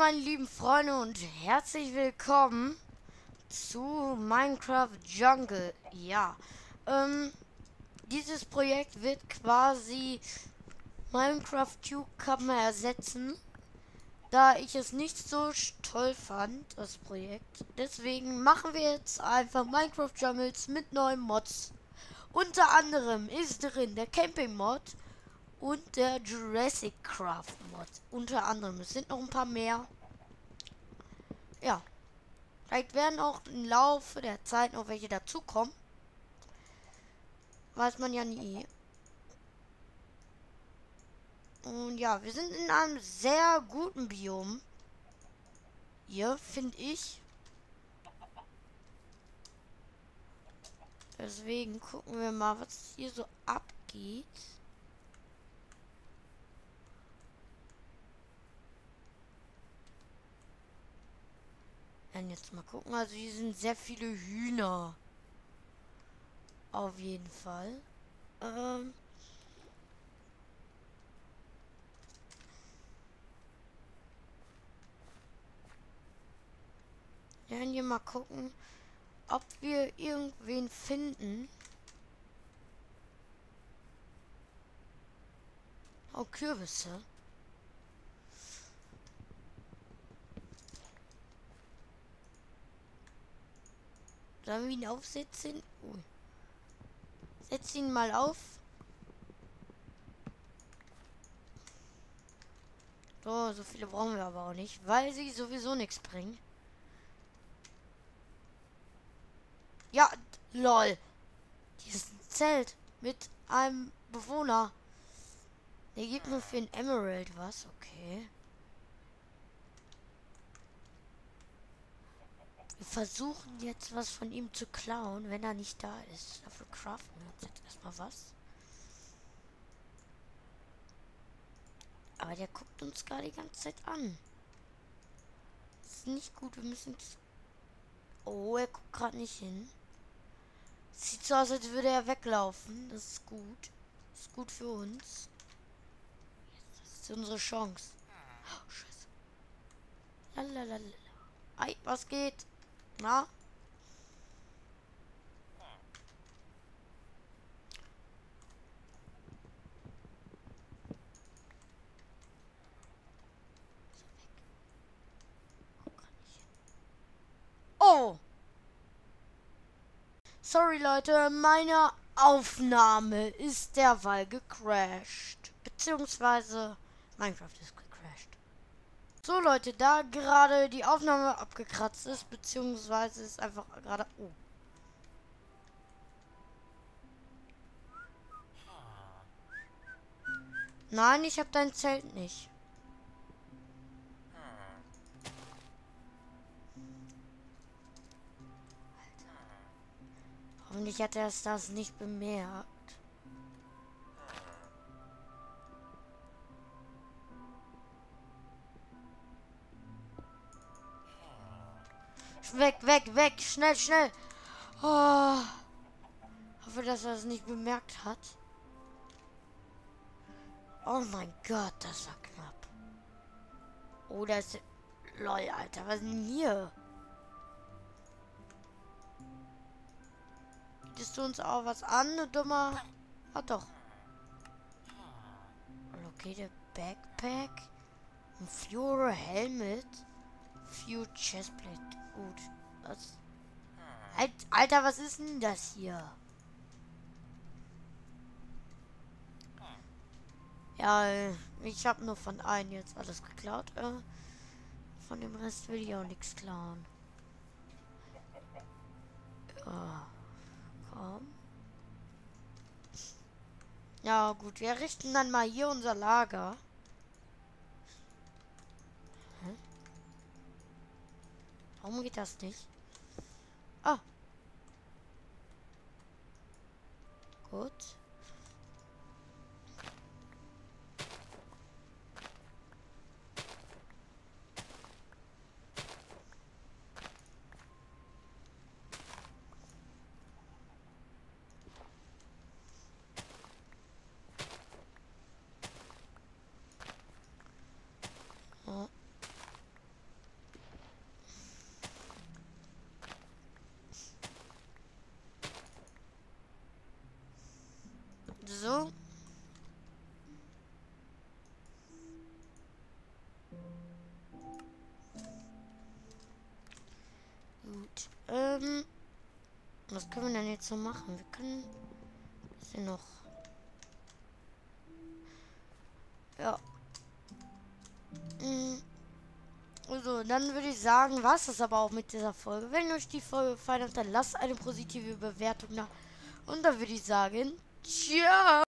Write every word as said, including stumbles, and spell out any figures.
meine lieben Freunde und herzlich willkommen zu Minecraft Jungle. Ja, ähm, dieses Projekt wird quasi Minecraft Cucumber ersetzen, da ich es nicht so toll fand, das Projekt. Deswegen machen wir jetzt einfach Minecraft Jungles mit neuen Mods. Unter anderem ist drin der Camping Mod und der Jurassic Craft Mod. Unter anderem, es sind noch ein paar mehr. Ja. Vielleicht werden auch im Laufe der Zeit noch welche dazukommen. Weiß man ja nie. Und ja, wir sind in einem sehr guten Biom. Hier, finde ich. Deswegen gucken wir mal, was hier so abgeht. Dann jetzt mal gucken. Also hier sind sehr viele Hühner. Auf jeden Fall. Ähm. Wir werden hier mal gucken, ob wir irgendwen finden. Oh, Kürbisse. Sollen wir ihn aufsetzen? Ui. Setz ihn mal auf. So, so viele brauchen wir aber auch nicht, weil sie sowieso nichts bringen. Ja, lol. Hier ist ein Zelt mit einem Bewohner. Der gibt nur für ein Emerald was, okay. Wir versuchen jetzt was von ihm zu klauen, wenn er nicht da ist. Dafür craften wir uns jetzt erstmal was. Aber der guckt uns gerade die ganze Zeit an. Das ist nicht gut, wir müssen... Oh, er guckt gerade nicht hin. Sieht so aus, als würde er weglaufen. Das ist gut. Das ist gut für uns. Das ist unsere Chance. Oh, Scheiße. Lalalala. Ei, was geht? Na? Oh! Sorry Leute, meine Aufnahme ist derweil gecrashed. Beziehungsweise Minecraft ist gecrashed. So Leute, da gerade die Aufnahme abgekratzt ist, beziehungsweise ist einfach gerade... Oh. Nein, ich habe dein Zelt nicht. Hoffentlich hat er es das nicht bemerkt. Weg, weg, weg, schnell, schnell. Oh. Hoffe, dass er es nicht bemerkt hat. Oh mein Gott, das war knapp. Oh, das ist... Lol, Alter, was ist denn hier? Bietest du uns auch was an, du dummer... Ah, doch. Okay, der Backpack. Ein Fury Helmet. Few Chestplate. Gut. Was? Alter, was ist denn das hier? Ja, ich habe nur von einem jetzt alles geklaut. Äh, von dem Rest will ich auch nichts klauen. Ja, komm. Ja, gut. Wir richten dann mal hier unser Lager. Hm? Warum geht das nicht? Ah. Gut. Was können wir denn jetzt so machen? Wir können... Was ist denn noch? Ja. Mm. Also, dann würde ich sagen, was es aber auch mit dieser Folge. Wenn euch die Folge gefallen hat, dann lasst eine positive Bewertung da. Und dann würde ich sagen, ciao!